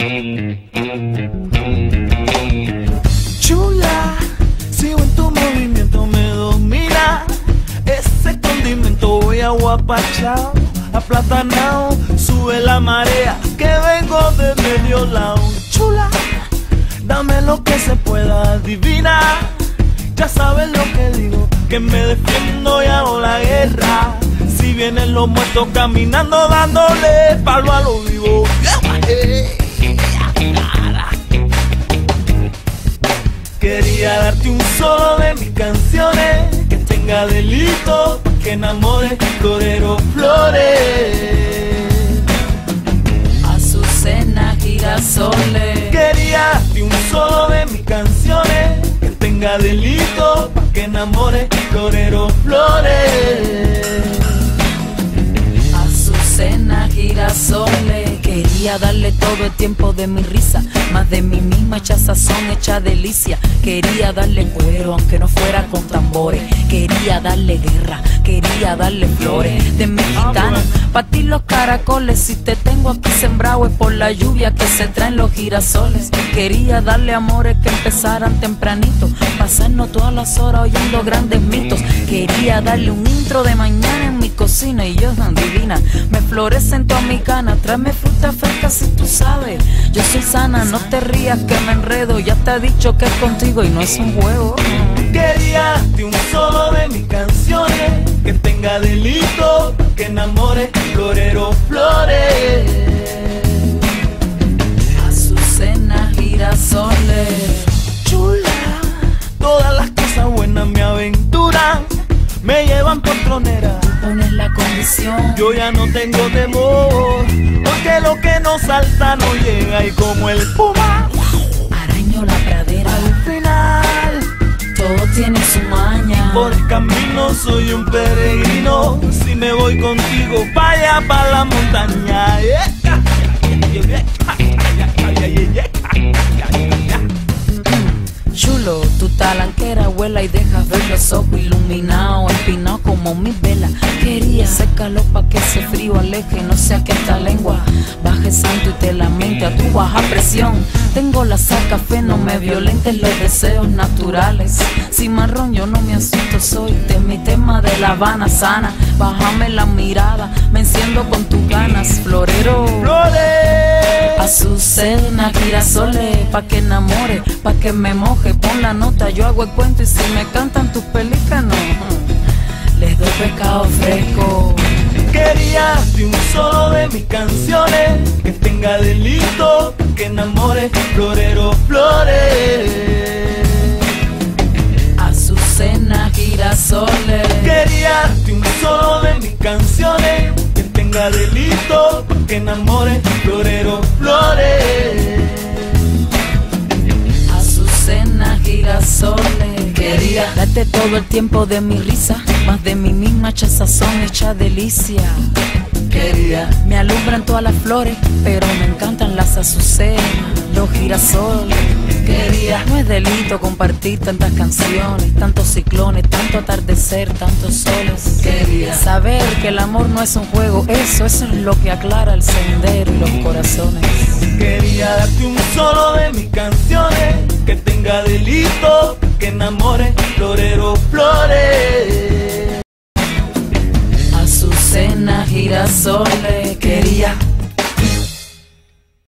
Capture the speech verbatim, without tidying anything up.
Chula, sigo en tu movimiento, me domina ese condimento. Voy aguapachao, aplatanao, sube la marea, que vengo de medio lado. Chula, dame lo que se pueda, adivinar. Ya sabes lo que digo, que me defiendo y hago la guerra. Si vienen los muertos caminando, dándole palo a lo vivo. Quería darte un solo de mis canciones, que tenga delito, que enamore torero flores. Azucena, girasoles. Quería darte un solo de mis canciones, que tenga delito, que enamore torero flores. Azucena, girasoles. Quería darle todo el tiempo de mi risa, más de mí misma hecha sazón, hecha delicia. Quería darle cuero aunque no fuera con tambores. Quería darle guerra, quería darle flores de mi gitana. Pa' ti los caracoles, si te tengo aquí sembrado es por la lluvia que se traen los girasoles. Quería darle amores que empezaran tempranito, pasarnos todas las horas oyendo grandes mitos. Quería darle un intro de mañana en mi cocina y yo tan divina, me florecen todas mis ganas. Tráeme fruta fresca si tú sabes, yo soy sana, no te rías que me enredo. Ya te he dicho que es contigo y no es un juego. Quería darte un solo de mis canciones, que tenga delito, que enamore torero flores. Azucena, girasoles. Chula, todas las cosas buenas me aventuran, me llevan por tronera. Pones la condición, yo ya no tengo temor, porque lo que no salta no llega. Y como el puma araño la pradera, al final todo tiene su maña. Por el camino soy un peregrino, si me voy contigo pa' allá, pa' la montaña. Chulo, tu talanquera vuela y deja ver los ojos iluminados, empinados como mi vela. Quería secarlo pa' que ese frío aleje, no sea que esta lengua baje santo y te lamente a tu baja presión. Tengo la saca fe, no me violentes los deseos naturales. Si marrón yo no me asusto, soy de mi tema de La Habana sana. Bájame la mirada, me enciendo con tus ganas, florero. Flores, Azucena, girasoles, pa' que enamore, pa' que me moje. Pon la nota, yo hago el cuento y si me cantan tus pelícanos, les doy pescado fresco. quería darte un solo de mis canciones, que tenga delito, que enamore florero flores. Azucena, girasoles. Quería darte un solo de mis canciones, que tenga delito, que enamore florero flores. Azucena, girasoles. Quería darte todo el tiempo de mi risa, más de mí misma hecha sazón, hecha delicia. Quería, me alumbran todas las flores, pero me encantan las azucenas, los girasoles. Quería, no es delito compartir tantas canciones, tantos ciclones, tanto atardecer, tantos soles. Quería saber que el amor no es un juego, eso, eso es lo que aclara el sendero y los corazones. Quería darte un solo de mis canciones, que tenga delito, que enamore florero flores. Azucena, girasoles.